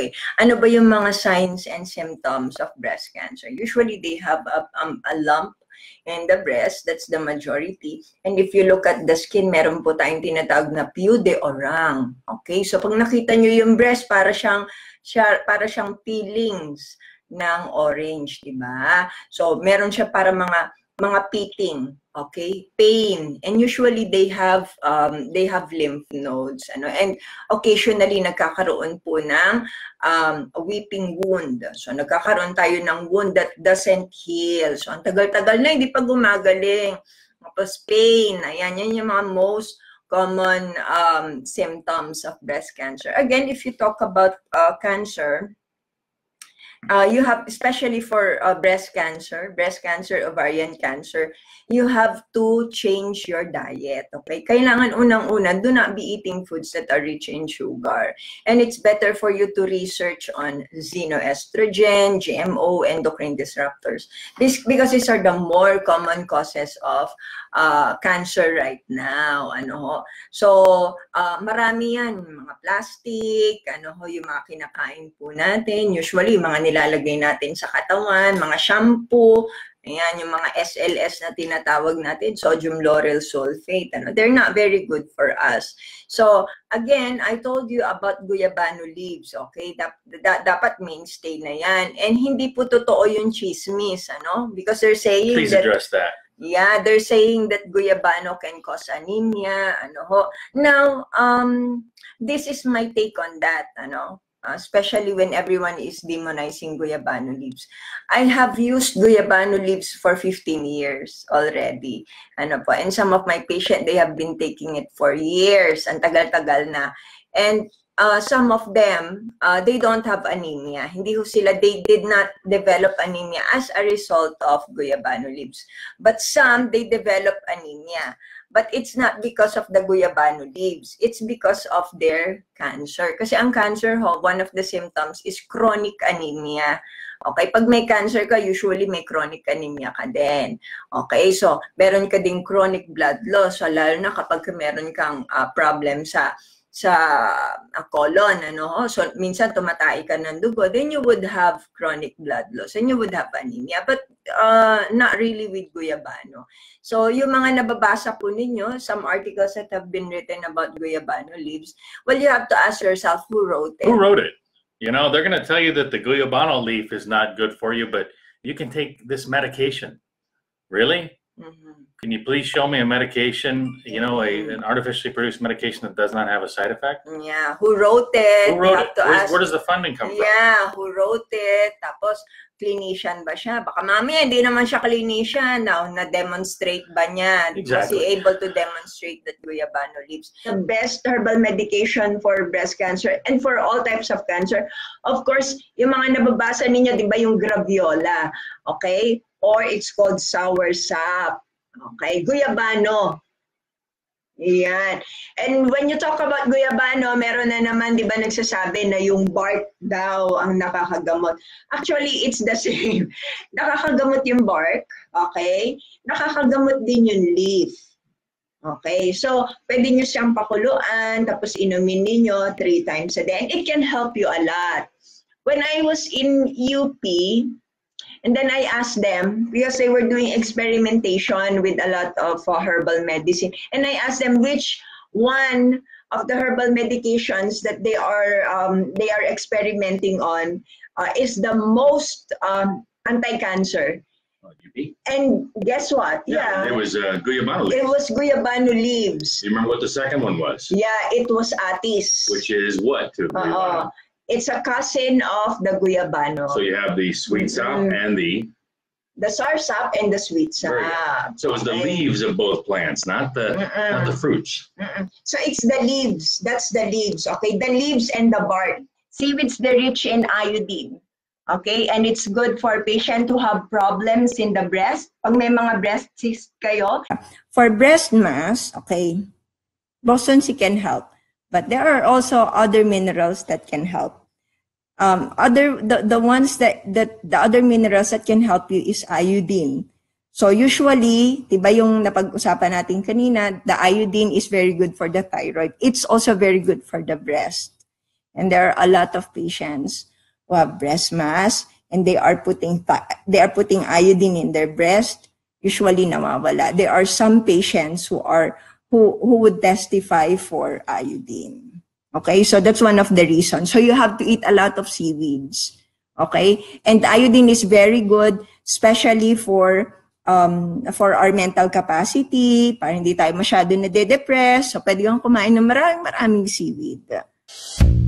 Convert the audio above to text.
Okay. Ano ba yung mga signs and symptoms of breast cancer? Usually, they have a lump in the breast. That's the majority. And if you look at the skin, meron po tayong tinatawag na peau de orang. Okay? So, pag nakita nyo yung breast, para siyang peelings ng orange, di ba? So, meron siya para mga pitting, okay? Pain. And usually they have lymph nodes, ano? And occasionally nagkakaroon po ng weeping wound. So, nagkakaroon tayo ng wound that doesn't heal. So, ang tagal-tagal na, hindi pa gumagaling. Tapos pain. Ayan, yan yung mga most common symptoms of breast cancer. Again, if you talk about cancer, you have, especially for breast cancer, ovarian cancer, you have to change your diet, okay? Kailangan unang-una, do not be eating foods that are rich in sugar. And it's better for you to research on xenoestrogen, GMO, endocrine disruptors. Because these are the more common causes of cancer right now. So, marami yan, mga plastic, yung mga kinakain po natin, usually mga nilalagay natin sa katawan, mga shampoo, ayan, yung mga SLS na tinatawag natin, sodium lauryl sulfate, they're not very good for us. So, again, I told you about guyabano leaves, okay? Dapat mainstay na yan. And hindi po totoo yung chismis, because they're saying Please address that. Yeah, they're saying that guyabano can cause anemia, Now, this is my take on that, especially when everyone is demonizing guyabano leaves. I have used guyabano leaves for 15 years already. And some of my patients, they have been taking it for years. Ang tagal-tagal na. And some of them, they don't have anemia. They did not develop anemia as a result of guyabano leaves. But some, they develop anemia. But it's not because of the guyabano leaves. It's because of their cancer. Kasi ang cancer, one of the symptoms is chronic anemia. Okay, pag may cancer ka, usually may chronic anemia ka din. Okay, so meron ka ding chronic blood loss. So lalo na kapag meron kang problem sa colon, so minsan tumatay ka ng dugo, then you would have chronic blood loss and you would have anemia, but not really with guyabano. So yung mga nababasa po ninyo, some articles that have been written about guyabano leaves, well, you have to ask yourself, who wrote it? Who wrote it? They're going to tell you that the guyabano leaf is not good for you, but you can take this medication. Really? Mm-hmm. Can you please show me a medication, an artificially produced medication that does not have a side effect? Yeah, who wrote it? Who wrote it? Where does the funding come from? Yeah, who wrote it? Tapos, clinician ba siya? Baka mamaya, hindi naman siya clinician. Na-demonstrate ba niya? Exactly. Was he able to demonstrate that guyabano leaves? The best herbal medication for breast cancer and for all types of cancer, of course, yung mga nababasa ninyo, di ba yung graviola? Okay? Or it's called sour sap. Okay, guyabano. Yan. And when you talk about guyabano, meron na naman, di ba, nagsasabi na yung bark daw ang nakakagamot. Actually, it's the same. Nakakagamot yung bark, okay? Nakakagamot din yung leaf. Okay, so pwede nyo siyang pakuluan, tapos inumin ninyo 3 times a day. And it can help you a lot. When I was in UP, and then I asked them, because they were doing experimentation with a lot of herbal medicine, and I asked them which one of the herbal medications that they are experimenting on is the most anti-cancer. And guess what? Yeah, it was guyabano leaves. It was guyabano leaves. Do you remember what the second one was? Yeah, it was atis. Which is what to guyabano? It's a cousin of the guyabano. So you have the sweet sap and the sour sap and the sweet sap. So it's the leaves of both plants, not the fruits. So it's the leaves. That's the leaves. Okay, the leaves and the bark. Seaweeds, they're rich in iodine. Okay, and it's good for patient who have problems in the breast. Pag may mga breast cysts kayo. For breast mass, okay, boson can help. But there are also other minerals that can help. The other minerals that can help you is iodine. So usually, diba yung napag-usapan natin kanina, the iodine is very good for the thyroid. It's also very good for the breast. And there are a lot of patients who have breast mass and they are putting iodine in their breast. Usually nawawala. There are some patients who would testify for iodine. Okay, so that's one of the reasons. So you have to eat a lot of seaweeds. Okay, and iodine is very good, especially for our mental capacity, para hindi tayo masyado nade-depress. So pwede kang kumain ng maraming seaweed.